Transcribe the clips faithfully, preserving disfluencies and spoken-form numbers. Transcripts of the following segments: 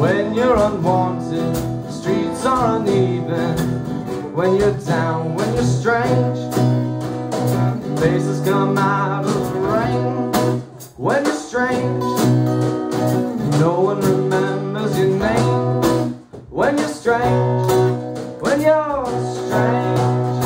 when you're unwanted, the streets are uneven. When you're down, when you're strange, faces come out of the rain. When you're strange, no one remembers your name. When you're strange, when you're strange,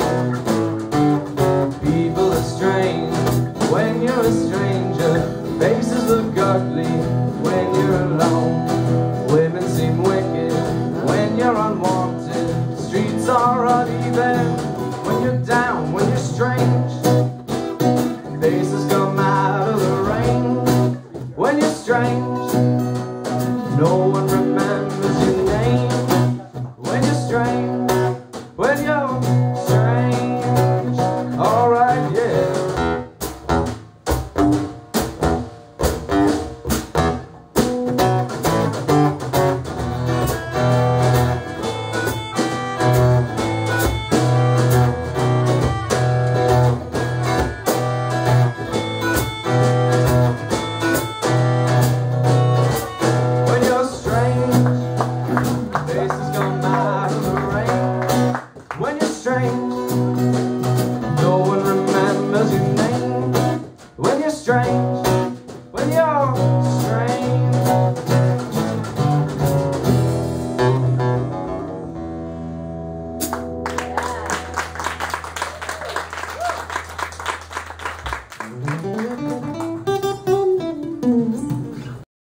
people are strange. When you're a stranger, faces look ugly. When you're alone, women seem wicked. When you're unwanted, the streets are uneven. When you're down, when you're strange, faces come out of the rain. When you're strange, no one remembers